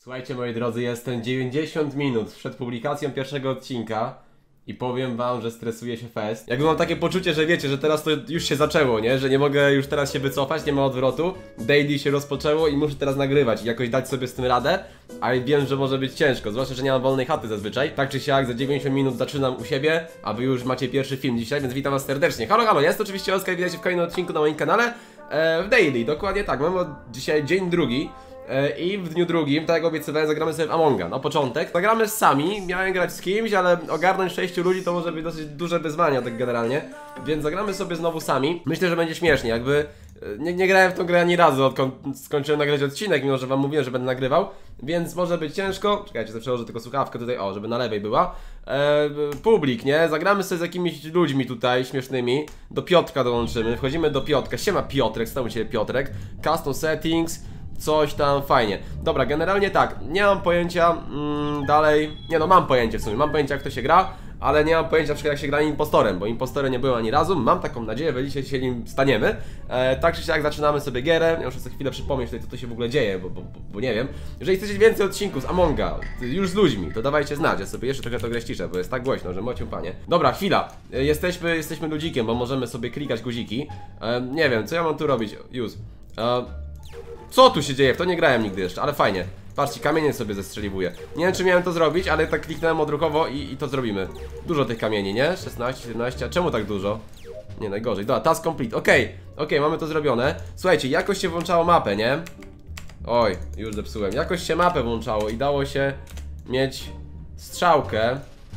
Słuchajcie, moi drodzy, jestem 90 minut przed publikacją pierwszego odcinka i powiem wam, że stresuje się fest. Jakby mam takie poczucie, że wiecie, że teraz to już się zaczęło, nie? Że nie mogę już teraz się wycofać, nie ma odwrotu. Daily się rozpoczęło i muszę teraz nagrywać i jakoś dać sobie z tym radę. Ale wiem, że może być ciężko, zwłaszcza, że nie mam wolnej chaty zazwyczaj. Tak czy siak, za 90 minut zaczynam u siebie, a wy już macie pierwszy film dzisiaj, więc witam was serdecznie. Halo, halo, jest oczywiście Oskar, witajcie w kolejnym odcinku na moim kanale. W Daily, dokładnie tak, mamy dzisiaj dzień drugi. I w dniu drugim, tak jak obiecywałem, zagramy sobie w Amonga. Na początek zagramy sami, miałem grać z kimś, ale ogarnąć 6 ludzi to może być dosyć duże wyzwanie tak generalnie. Więc zagramy sobie znowu sami. Myślę, że będzie śmiesznie, jakby nie grałem w tą grę ani razu, odkąd skończyłem nagrać odcinek, mimo że wam mówiłem, że będę nagrywał. Więc może być ciężko. Czekajcie, sobie przełożę tylko słuchawkę tutaj, o, żeby na lewej była. Publik, nie? Zagramy sobie z jakimiś ludźmi tutaj śmiesznymi. Do Piotrka dołączymy, wchodzimy do Piotrka. Siema Piotrek, stał się Piotrek. Custom settings. Coś tam fajnie. Dobra, generalnie tak, nie mam pojęcia dalej. Nie no, mam pojęcie w sumie, mam pojęcie jak to się gra, ale nie mam pojęcia na przykład jak się gra impostorem, bo impostorem nie byłem ani razu. Mam taką nadzieję, że dzisiaj się nim staniemy. Tak czy siak zaczynamy sobie gierę. Ja muszę sobie chwilę przypomnieć tutaj, co tu się w ogóle dzieje, bo nie wiem. Jeżeli chcecie więcej odcinków z Amonga, już z ludźmi, to dawajcie znać. Ja sobie jeszcze trochę to grę ściszę, bo jest tak głośno, że mocią panie. Dobra, chwila. Jesteśmy ludzikiem, bo możemy sobie klikać guziki. Nie wiem, co ja mam tu robić? Już. Co tu się dzieje? W to nie grałem nigdy jeszcze, ale fajnie. Patrzcie, kamienie sobie zestrzeliwuję. Nie wiem, czy miałem to zrobić, ale tak kliknąłem odruchowo i to zrobimy. Dużo tych kamieni, nie? 16, 17, a czemu tak dużo? Nie, najgorzej. Dobra, task complete. Okej, mamy to zrobione. Słuchajcie, jakoś się włączało mapę, nie? Oj, już zepsułem. Jakoś się mapę włączało i dało się mieć strzałkę.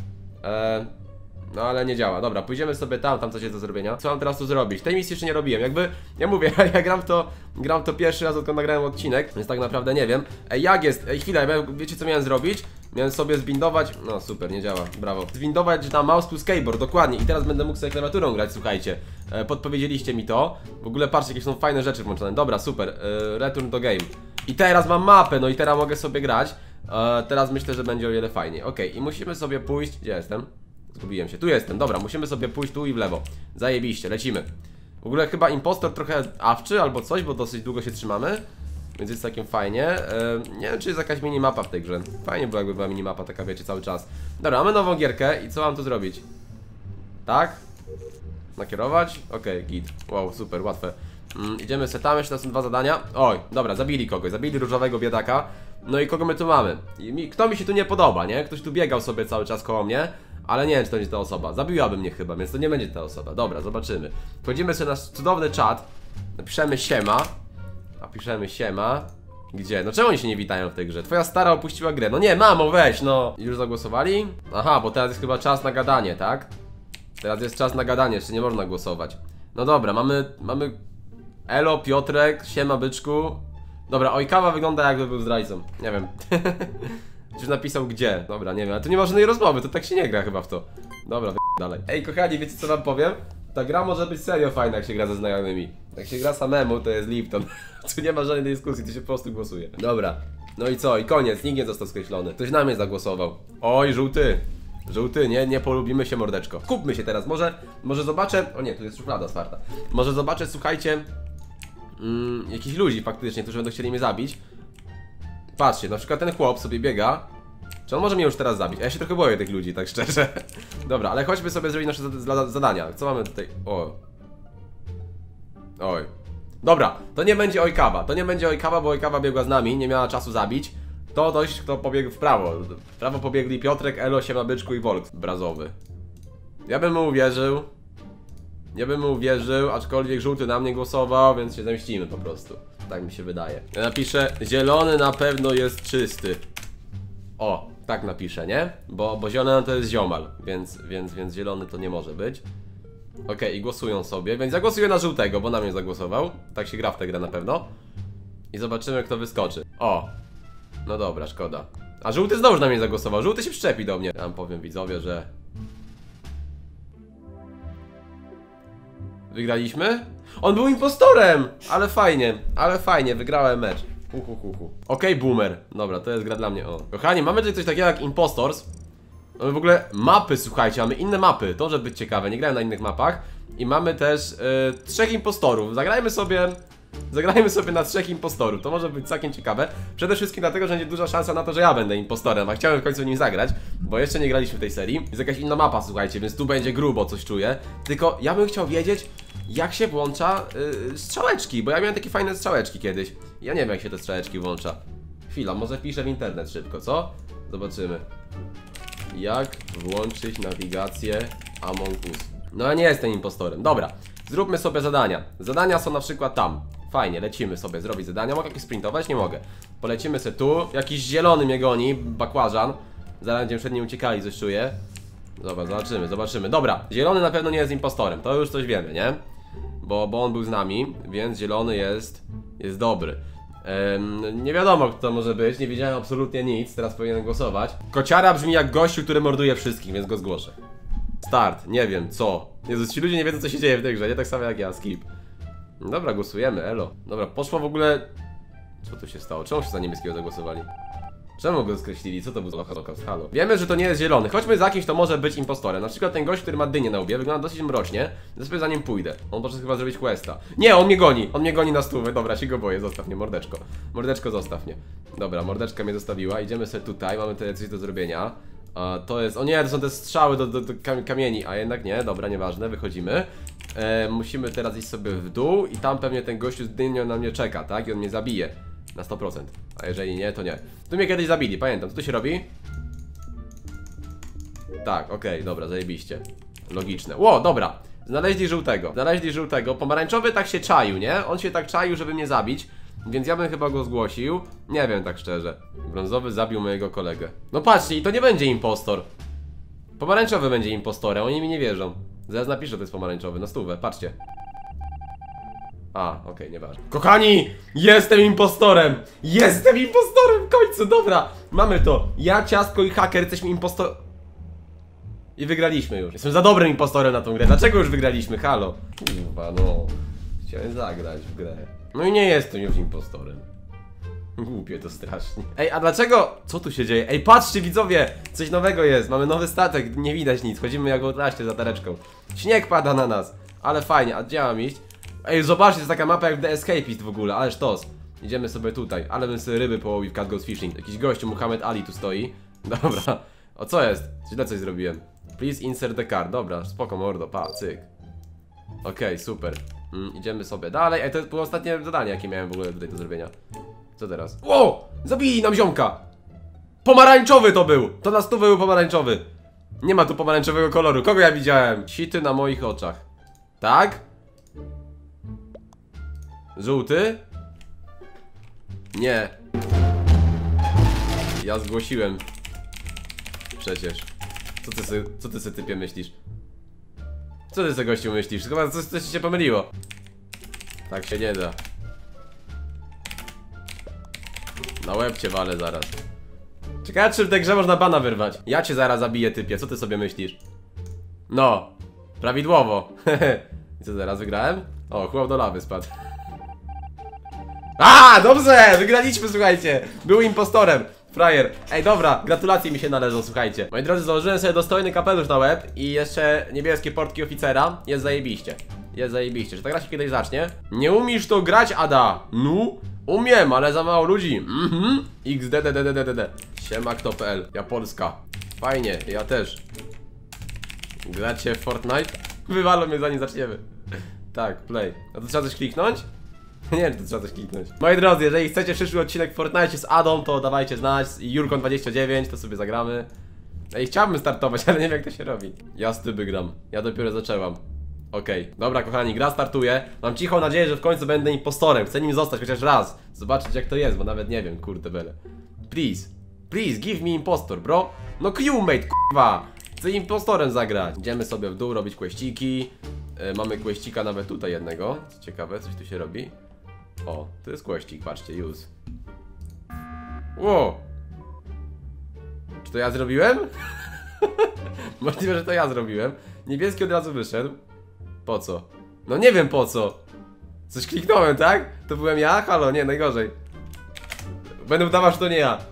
No ale nie działa. Dobra, pójdziemy sobie tam coś jest do zrobienia. Co mam teraz tu zrobić? Tej misji jeszcze nie robiłem. Jakby, ja mówię, ja gram to pierwszy raz, odkąd nagrałem odcinek, więc tak naprawdę nie wiem. Jak jest? Chwilę, wiecie co miałem zrobić? Miałem sobie zbindować, no super, nie działa, brawo. Zbindować na mouse plus keyboard, dokładnie. I teraz będę mógł sobie klawiaturą grać, słuchajcie. Podpowiedzieliście mi to. W ogóle patrzcie, jakie są fajne rzeczy włączone. Dobra, super, return to game. I teraz mam mapę, no i teraz mogę sobie grać. Teraz myślę, że będzie o wiele fajniej. Okej, i musimy sobie pójść, gdzie jestem? Zgubiłem się, tu jestem, dobra, musimy sobie pójść tu i w lewo. Zajebiście, lecimy. W ogóle chyba impostor trochę awczy albo coś, bo dosyć długo się trzymamy. Więc jest całkiem fajnie. Nie wiem, czy jest jakaś minimapa w tej grze. Fajnie było, jakby była minimapa taka, wiecie, cały czas. Dobra, mamy nową gierkę i co mam tu zrobić? Tak? Nakierować? Okej, git. Wow, super, łatwe. Idziemy se tam, jeszcze są dwa zadania. Oj, dobra, zabili kogoś, zabili różowego biedaka. No i kogo my tu mamy? Kto mi się tu nie podoba, nie? Ktoś tu biegał sobie cały czas koło mnie. Ale nie wiem, czy to będzie ta osoba. Zabiłaby mnie chyba, więc to nie będzie ta osoba. Dobra, zobaczymy. Wchodzimy sobie na cudowny czat. Napiszemy siema. A piszemy siema. Gdzie? No czemu oni się nie witają w tej grze? Twoja stara opuściła grę. No nie, mamo, weź, no. Już zagłosowali? Aha, bo teraz jest chyba czas na gadanie, tak? Teraz jest czas na gadanie, jeszcze nie można głosować. No dobra, mamy... Elo, Piotrek, siema byczku. Dobra, Ojkawa wygląda jakby był zdrajcą. Nie wiem. Już napisał gdzie? Dobra, nie wiem, ale tu nie ma żadnej rozmowy, to tak się nie gra chyba w to. Dobra, dalej. Ej, kochani, wiecie co wam powiem? Ta gra może być serio fajna, jak się gra ze znajomymi. Jak się gra samemu, to jest Lipton. Tu nie ma żadnej dyskusji, tu się po prostu głosuje. Dobra. No i co? I koniec, nikt nie został skreślony. Ktoś na mnie zagłosował. Oj, żółty. Żółty, nie polubimy się, mordeczko. Kupmy się teraz, może zobaczę... O nie, tu jest szuflada otwarta. Może zobaczę, słuchajcie... jakichś ludzi faktycznie, którzy będą chcieli mnie zabić. Patrzcie, na przykład ten chłop sobie biega. Czy on może mnie już teraz zabić? A ja się trochę boję tych ludzi, tak szczerze. Dobra, ale chodźmy sobie zrobić nasze zadania. Co mamy tutaj? Oj. Dobra, to nie będzie Ojkawa. To nie będzie Ojkawa, bo Ojkawa biegła z nami, nie miała czasu zabić. To dość, kto pobiegł w prawo. W prawo pobiegli Piotrek, Elo, siema byczku i Volk brazowy. Ja bym mu uwierzył, aczkolwiek żółty na mnie głosował, więc się zemścimy po prostu. Tak mi się wydaje. Ja napiszę, zielony na pewno jest czysty. O, tak napiszę, nie? Bo zielony to jest ziomal, więc zielony to nie może być. Okej, i głosują sobie, więc ja głosuję na żółtego, bo na mnie zagłosował. Tak się gra w tę grę na pewno. I zobaczymy, kto wyskoczy. O! No dobra, szkoda. A żółty znowu na mnie zagłosował, żółty się przyczepi do mnie. Ja wam powiem, widzowie, że... Wygraliśmy? On był impostorem! Ale fajnie, wygrałem mecz. Okej, boomer. Dobra, to jest gra dla mnie, o. Kochani, mamy tutaj coś takiego jak impostors. Mamy w ogóle mapy, słuchajcie, mamy inne mapy. To może być ciekawe, nie grałem na innych mapach. I mamy też 3 impostorów. Zagrajmy sobie Zagrajmy sobie na 3 impostorów, to może być całkiem ciekawe. Przede wszystkim dlatego, że będzie duża szansa na to, że ja będę impostorem, a chciałem w końcu nim zagrać, bo jeszcze nie graliśmy w tej serii. Jest jakaś inna mapa, słuchajcie, więc tu będzie grubo, coś czuję. Tylko ja bym chciał wiedzieć, jak się włącza strzałeczki, bo ja miałem takie fajne strzałeczki kiedyś. Ja nie wiem, jak się te strzałeczki włącza. Chwila, może wpiszę w internet szybko, co? Zobaczymy. Jak włączyć nawigację Among Us. No ja nie jestem impostorem. Dobra, zróbmy sobie zadania. Zadania są na przykład tam. Fajnie, lecimy sobie zrobić zadania. Mogę jakieś sprintować? Nie mogę. Polecimy sobie tu. Jakiś zielony mnie goni, bakłażan. Zaraz będziemy przed nim uciekali, coś czuję. Dobra, zobaczymy. Dobra, zielony na pewno nie jest impostorem. To już coś wiemy, nie? Bo on był z nami, więc zielony jest dobry. Nie wiadomo, kto może być, nie wiedziałem absolutnie nic, teraz powinienem głosować. Kociara brzmi jak gościu, który morduje wszystkich, więc go zgłoszę. Start, nie wiem, co? Jezus, ci ludzie nie wiedzą, co się dzieje w tej grze, nie tak samo jak ja, skip. Dobra, głosujemy, elo. Dobra, poszło w ogóle... Co tu się stało? Czemu się za niebieskiego zagłosowali? Czemu go skreślili? Co to był za halo? Wiemy, że to nie jest zielony. Chodźmy za kimś, to może być impostorem. Na przykład ten gość, który ma dynię na łbie, wygląda dosyć mrocznie. Ja sobie za nim pójdę. On poszedł chyba zrobić questa. Nie, on mnie goni. On mnie goni na stówę. Dobra, się go boję. Zostaw mnie, mordeczko. Mordeczko, zostaw mnie. Dobra, mordeczka mnie zostawiła. Idziemy sobie tutaj. Mamy tutaj coś do zrobienia. To jest... O nie, to są te strzały do kamieni. A jednak nie. Dobra, nieważne. Wychodzimy. Musimy teraz iść sobie w dół. I tam pewnie ten gościu z dynią na mnie czeka, tak? I on mnie zabije. Na 100%. A jeżeli nie, to nie. Tu mnie kiedyś zabili, pamiętam. Co tu się robi? Tak, okej, dobra, zajebiście. Logiczne. Ło, dobra. Znaleźli żółtego. Pomarańczowy tak się czaił, nie? On się tak czaił, żeby mnie zabić. Więc ja bym chyba go zgłosił. Nie wiem, tak szczerze. Brązowy zabił mojego kolegę. No patrzcie, i to nie będzie impostor. Pomarańczowy będzie impostorem, oni mi nie wierzą. Zaraz napiszę, że to jest pomarańczowy, na stówę, patrzcie. A, okej, nieważne. Kochani, jestem impostorem! Jestem impostorem w końcu, dobra! Mamy to. Ja, Ciastko i Haker jesteśmy impostor... I wygraliśmy już. Jestem za dobrym impostorem na tą grę. Dlaczego już wygraliśmy? Halo? Kurwa, no. Chciałem zagrać w grę. No i nie jestem już impostorem. Głupie to strasznie. Ej, a dlaczego? Co tu się dzieje? Ej, patrzcie widzowie! Coś nowego jest. Mamy nowy statek, nie widać nic. Chodzimy jak w Outlaście za tareczką. Śnieg pada na nas. Ale fajnie, a gdzie mam iść? Ej, zobaczcie, to jest taka mapa jak The Escapist w ogóle, ależ tos. Idziemy sobie tutaj, ale bym sobie ryby połowił w Cat Goes Fishing. Jakiś gościu, Muhammad Ali tu stoi. Dobra, o co jest? Źle coś zrobiłem. Please insert the card, dobra, spoko mordo, pa, cyk. Okej, super. Idziemy sobie dalej, ej, to było ostatnie zadanie, jakie miałem w ogóle tutaj do zrobienia. Co teraz? Ło! Zabili nam ziomka! Pomarańczowy to był! To na 100 był pomarańczowy. Nie ma tu pomarańczowego koloru, kogo ja widziałem? Sity na moich oczach. Tak? Żółty? Nie. Ja zgłosiłem. Przecież. Co ty sobie typie myślisz? Co ty sobie gościu myślisz? Chyba coś ci się pomyliło. Tak się nie da. Na łeb cię walę zaraz. Ciekawe, czy w tej grze można bana wyrwać. Ja cię zaraz zabiję, typie, co ty sobie myślisz? No, prawidłowo. I co teraz, wygrałem? O, chłop do lawy spadł. A, dobrze, wygraliśmy, słuchajcie. Był impostorem, frajer. Ej, dobra, gratulacje mi się należą, słuchajcie. Moi drodzy, założyłem sobie dostojny kapelusz na łeb i jeszcze niebieskie portki oficera. Jest zajebiście. Jest zajebiście. Czy ta gra się kiedyś zacznie? Nie umiesz to grać, Ada? No, umiem, ale za mało ludzi. XDDDDDD. Siema.kto.pl. Ja Polska. Fajnie, ja też. Gracie w Fortnite? Wywalą mnie zanim zaczniemy. Tak, play. A to trzeba coś kliknąć? Nie wiem, czy to trzeba coś kliknąć. Moi drodzy, jeżeli chcecie przyszły odcinek w Fortnite z Adą, to dawajcie znać. I Jurkon29, to sobie zagramy. Ej, chciałbym startować, ale nie wiem, jak to się robi. Ja z tyby gram. Ja dopiero zaczęłam. Okej, dobra kochani, gra startuje. Mam cichą nadzieję, że w końcu będę impostorem. Chcę nim zostać chociaż raz. Zobaczyć jak to jest, bo nawet nie wiem, kurde bele. Please, please, give me impostor, bro. No crewmate, k***wa. Chcę impostorem zagrać. Idziemy sobie w dół robić questyki. Mamy questika nawet tutaj jednego. Co ciekawe, coś tu się robi. O, to jest questik, patrzcie, use. Wow. Czy to ja zrobiłem? Możliwe, że to ja zrobiłem. Niebieski od razu wyszedł. Po co? No nie wiem po co. Coś kliknąłem, tak? To byłem ja? Halo, nie, najgorzej. Będę udawał, że to nie ja.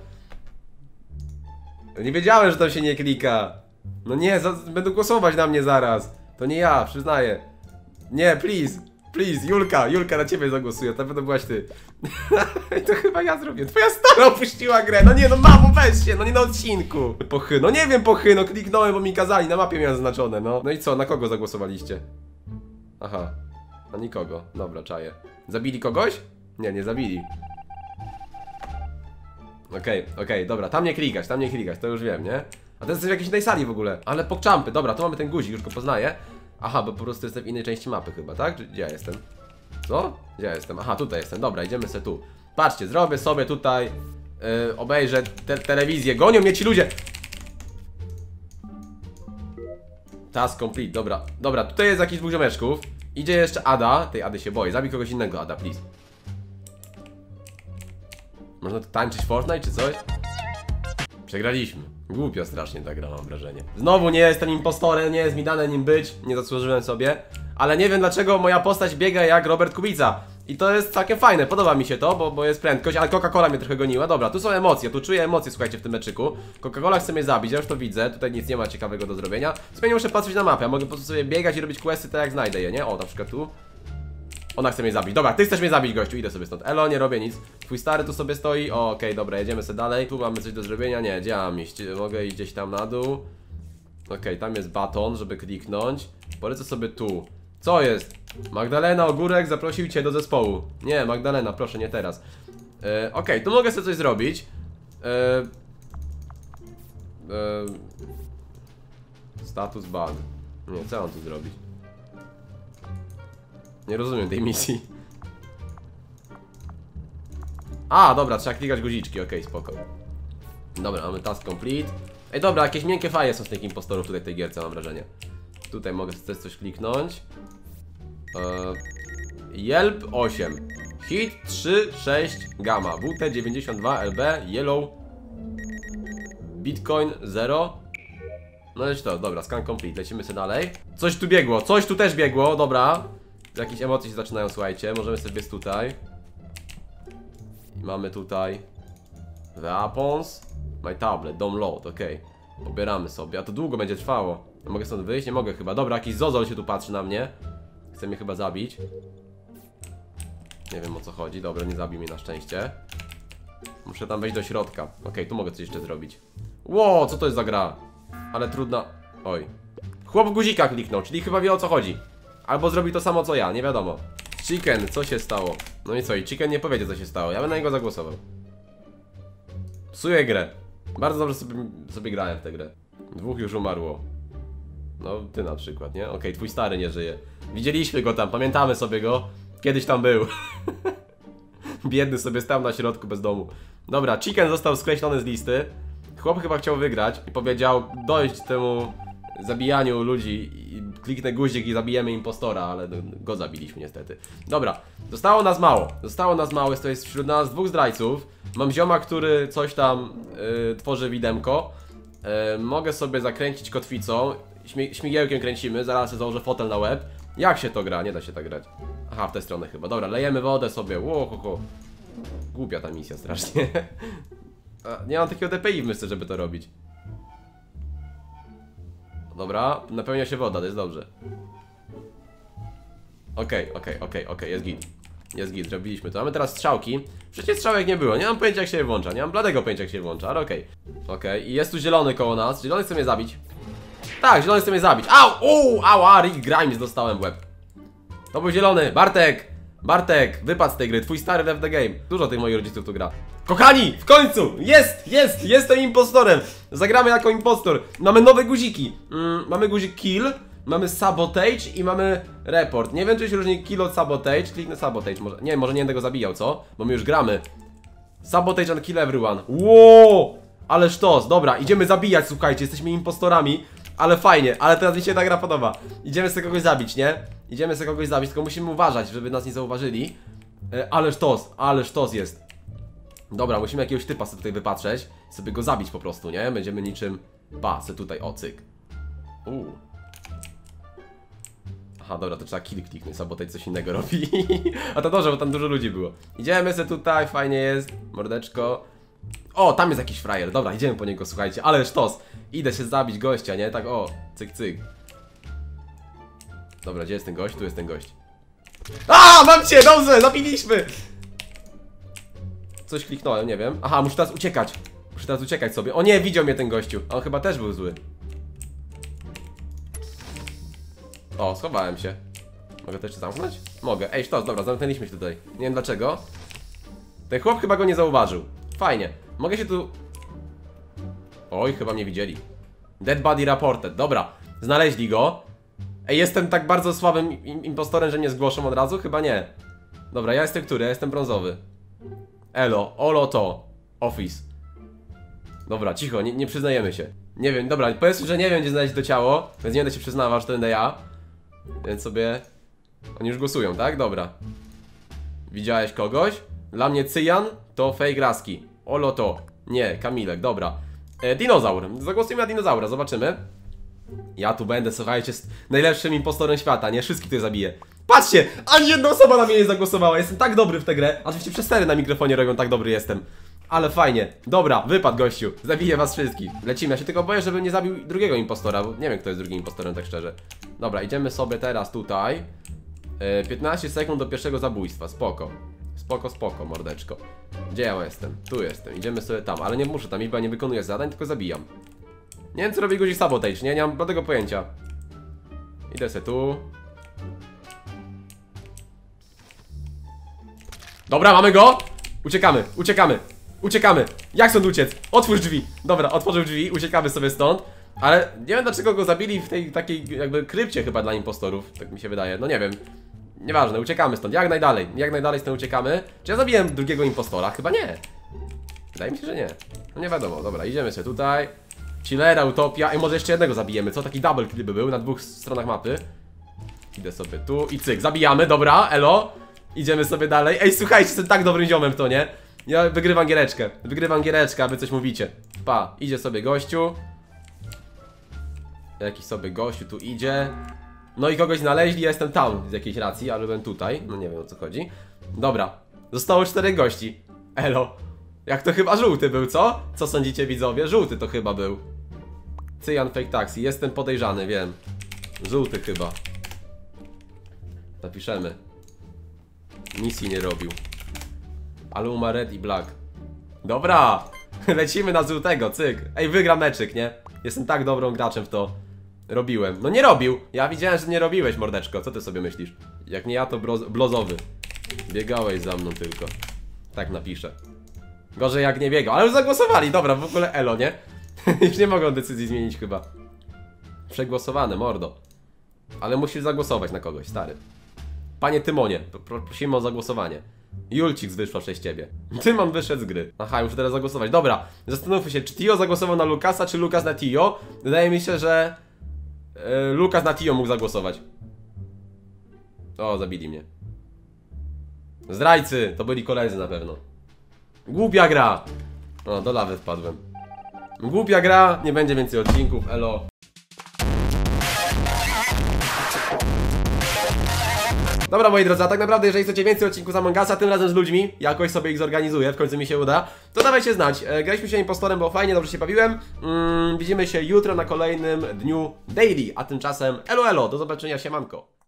Nie wiedziałem, że tam się nie klika. No nie, będą głosować na mnie zaraz. To nie ja, przyznaję. Nie, please. Please, Julka na ciebie zagłosuję, to pewno byłaś ty. To chyba ja zrobię. Twoja stara opuściła grę. No nie, no mamo, weź się, no nie na odcinku. No nie wiem no kliknąłem, bo mi kazali, na mapie miałem zaznaczone, no. No i co, na kogo zagłosowaliście? Aha, na nikogo, dobra, czaję. Zabili kogoś? Nie zabili. Okej, dobra, tam nie klikać, to już wiem, nie? A to jest w jakiejś innej sali w ogóle. Ale pokczampy, dobra, tu mamy ten guzik, już go poznaję. Aha, bo po prostu jestem w innej części mapy chyba, tak? Gdzie ja jestem? Co? Gdzie ja jestem? Aha, tutaj jestem, dobra, idziemy sobie tu. Patrzcie, zrobię sobie tutaj obejrzę telewizję, gonią mnie ci ludzie. Task complete, dobra, tutaj jest jakiś dwóch ziomeczków. Idzie jeszcze Ada, tej Ady się boję, zabij kogoś innego, Ada, please. Można tu tańczyć Fortnite czy coś? Przegraliśmy. Głupio strasznie ta gra, mam wrażenie. Znowu nie jestem impostorem, nie jest mi dane nim być, nie zasłużyłem sobie. Ale nie wiem dlaczego moja postać biega jak Robert Kubica. I to jest całkiem fajne, podoba mi się to, bo jest prędkość, ale Coca-Cola mnie trochę goniła. Dobra, tu są emocje, tu czuję emocje, słuchajcie, w tym meczyku. Coca-Cola chce mnie zabić, ja już to widzę, tutaj nic nie ma ciekawego do zrobienia. W nie muszę patrzeć na mapę, ja mogę po prostu sobie biegać i robić questy tak jak znajdę je, nie? O, na przykład tu. Ona chce mnie zabić. Dobra, ty chcesz mnie zabić, gościu, idę sobie stąd. Elo, nie robię nic. Twój stary tu sobie stoi. Okej, dobra, jedziemy sobie dalej. Tu mamy coś do zrobienia. Nie, gdzie mam iść? Mogę iść gdzieś tam na dół. Okej, tam jest baton, żeby kliknąć. Polecę sobie tu. Co jest? Magdalena Ogórek zaprosił cię do zespołu. Nie, Magdalena, proszę, nie teraz. Okej, tu mogę sobie coś zrobić. Status bug. Nie, co mam tu zrobić? Nie rozumiem tej misji. A, dobra, trzeba klikać guziczki, okej, spoko. Dobra, mamy task complete. Ej, dobra, jakieś miękkie faje są z tych impostorów tutaj w tej gierce, mam wrażenie. Tutaj mogę też coś kliknąć. Yelp 8 Hit 3, 6, Gamma WT 92, LB, Yellow Bitcoin 0. No i to, dobra, scan complete, lecimy sobie dalej. Coś tu biegło, coś tu też biegło, dobra. Jakieś emocje się zaczynają, słuchajcie, możemy sobie biec tutaj. I mamy tutaj Weapons, My tablet, download, okej. Pobieramy sobie, a to długo będzie trwało. Mogę stąd wyjść? Nie mogę chyba. Dobra, jakiś zozol się tu patrzy na mnie. Chce mnie chyba zabić. Nie wiem o co chodzi, dobra, nie zabił mnie na szczęście. Muszę tam wejść do środka. Okej, tu mogę coś jeszcze zrobić. Ło, co to jest za gra? Ale trudna. Oj. Chłop guzika kliknął, czyli chyba wie o co chodzi. Albo zrobi to samo co ja, nie wiadomo. Chicken, co się stało? No i co, i Chicken nie powiedzie co się stało, ja bym na niego zagłosował. Psuję grę. Bardzo dobrze sobie grałem w tę grę. Dwóch już umarło. No, ty na przykład, nie? Okej, twój stary nie żyje. Widzieliśmy go tam, pamiętamy sobie go. Kiedyś tam był. Biedny sobie stał na środku bez domu. Dobra, Chicken został skreślony z listy. Chłop chyba chciał wygrać i powiedział dojść temu zabijaniu ludzi i kliknę guzik i zabijemy impostora, ale go zabiliśmy niestety. Dobra, zostało nas mało, to jest wśród nas dwóch zdrajców. Mam zioma, który coś tam tworzy widemko. Mogę sobie zakręcić kotwicą, śmigiełkiem kręcimy, zaraz sobie założę fotel na łeb. Jak się to gra? Nie da się tak grać. Aha, w tę stronę chyba. Dobra, lejemy wodę sobie. Ło. Głupia ta misja strasznie. Nie mam takiego DPI w myśli, żeby to robić. Dobra, napełnia się woda, to jest dobrze. Okej, jest git. Jest git, zrobiliśmy to. Mamy teraz strzałki. Przecież strzałek nie było, nie mam pojęcia jak się je włącza. Nie mam bladego pojęcia jak się je włącza, ale okej, i jest tu zielony koło nas. Zielony chce mnie zabić. Tak, zielony chce mnie zabić. Ała, Rick Grimes dostałem w łeb. To był zielony, Bartek, wypadł z tej gry, twój stary left the game. Dużo tych moich rodziców tu gra. Kochani, w końcu! Jestem impostorem! Zagramy jako impostor. Mamy nowe guziki. Mamy guzik kill, mamy sabotage i mamy report. Nie wiem czy się różni kill od sabotage. Kliknę sabotage, może nie będę go zabijał, co? Bo my już gramy. Sabotage and kill everyone. Ło! Ale sztos, dobra, idziemy zabijać, słuchajcie, jesteśmy impostorami. Ale fajnie, ale teraz mi się ta gra podoba. Idziemy sobie kogoś zabić, nie? Idziemy sobie kogoś zabić, tylko musimy uważać, żeby nas nie zauważyli. Ale sztos jest. Dobra, musimy jakiegoś typa sobie tutaj wypatrzeć. Sobie go zabić po prostu, nie? Będziemy niczym... se tutaj, cyk. Aha, dobra, to trzeba kill kliknąć, sabotage coś innego robi. A to dobrze, bo tam dużo ludzi było. Idziemy sobie tutaj, fajnie jest. Mordeczko. O, tam jest jakiś frajer, dobra, idziemy po niego, słuchajcie. Ale sztos, idę się zabić gościa, nie? Tak, cyk. Dobra, gdzie jest ten gość? Tu jest ten gość. A, mam cię, dobrze, zabiliśmy! Coś kliknąłem, nie wiem. Aha, muszę teraz uciekać. Muszę teraz uciekać sobie. O nie, widział mnie ten gościu. On chyba też był zły. O, schowałem się. Mogę to jeszcze zamknąć? Mogę. Ej, sztos, dobra, zamknęliśmy się tutaj. Nie wiem dlaczego. Ten chłop chyba go nie zauważył. Fajnie. Mogę się tu... Oj, chyba mnie widzieli. Dead body reported. Dobra, znaleźli go. Ej, jestem tak bardzo słabym impostorem, że mnie zgłoszą od razu? Chyba nie. Dobra, ja jestem który? Ja jestem brązowy. Elo, olo to. Office. Dobra, cicho, nie przyznajemy się. Nie wiem, dobra, powiedzmy, że nie wiem, gdzie znaleźć to ciało, więc nie będę się przyznawał, że to będę ja. Więc sobie... Oni już głosują, tak? Dobra. Widziałeś kogoś? Dla mnie cyjan to fake raski. Olo to. Nie, Kamilek, dobra. Dinozaur. Zagłosujmy na dinozaura, zobaczymy. Ja tu będę, słuchajcie, najlepszym impostorem świata, nie? Wszystkich tutaj zabiję. Patrzcie! Ani jedna osoba na mnie nie zagłosowała. Jestem tak dobry w tę grę. Oczywiście przestery na mikrofonie robią, tak dobry jestem. Ale fajnie. Dobra, wypad gościu. Zabiję was wszystkich. Lecimy. Ja się tylko boję, żebym nie zabił drugiego impostora, bo nie wiem, kto jest drugim impostorem, tak szczerze. Dobra, idziemy sobie teraz tutaj. 15 sekund do pierwszego zabójstwa. Spoko. Spoko, spoko, mordeczko. Gdzie ja jestem? Tu jestem. Idziemy sobie tam, ale nie muszę tam iść, bo ja nie wykonuję zadań, tylko zabijam. Nie wiem, co robi guzik sabotage, nie mam żadnego pojęcia. Idę sobie tu. Dobra, mamy go! Uciekamy, uciekamy, uciekamy. Jak stąd uciec? Otwórz drzwi. Dobra, otworzył drzwi, uciekamy sobie stąd. Ale nie wiem, dlaczego go zabili w tej takiej jakby krypcie chyba dla impostorów. Tak mi się wydaje, no nie wiem. Nieważne, uciekamy stąd, jak najdalej stąd uciekamy. Czy ja zabiłem drugiego impostora? Chyba nie. Wydaje mi się, że nie. No nie wiadomo, dobra, idziemy sobie tutaj. Chillera, Utopia, i może jeszcze jednego zabijemy, co? Taki double kill by był na dwóch stronach mapy. Idę sobie tu i cyk, zabijamy, dobra, elo. Idziemy sobie dalej. Ej, słuchajcie, jestem tak dobrym ziomem w to, nie? Ja wygrywam giereczkę, a wy coś mówicie. Pa, idzie sobie gościu. Jakiś sobie gościu tu idzie. No i kogoś znaleźli, ja jestem tam z jakiejś racji, ale byłem tutaj. No nie wiem, o co chodzi. Dobra, zostało 4 gości. Elo. Jak to chyba żółty był, co? Co sądzicie, widzowie? Żółty to chyba był. Cyjan fake taxi, jestem podejrzany, wiem. Żółty chyba. Napiszemy. Misji nie robił. Ale umarł red i black. Dobra! Lecimy na żółtego, cyk. Ej, wygra meczyk, nie? Jestem tak dobrą graczem w to. Robiłem. No nie robił! Ja widziałem, że nie robiłeś, mordeczko. Co ty sobie myślisz? Jak nie ja, to blozowy. Biegałeś za mną tylko. Tak napiszę. Gorzej jak nie biegał. Ale już zagłosowali, dobra, w ogóle elo, nie? Już nie mogą decyzji zmienić chyba. Przegłosowane, mordo. Ale musisz zagłosować na kogoś, stary. Panie Tymonie, prosimy o zagłosowanie. Julcik wyszła przez ciebie. Tymon wyszedł z gry. Aha, muszę teraz zagłosować. Dobra, zastanówmy się, czy Tio zagłosował na Lukasa, czy Lukas na Tio. Wydaje mi się, że Lukas na Tio mógł zagłosować. O, zabili mnie. Zdrajcy, to byli koledzy na pewno. Głupia gra. O, do lawy wpadłem. Głupia gra, nie będzie więcej odcinków, elo. Dobra, moi drodzy, a tak naprawdę jeżeli chcecie więcej odcinków z Among Usa, tym razem z ludźmi, jakoś sobie ich zorganizuję, w końcu mi się uda, to dawajcie znać. Graliśmy się impostorem, było fajnie, dobrze się bawiłem. Widzimy się jutro na kolejnym dniu daily, a tymczasem elo elo, do zobaczenia, siemanko.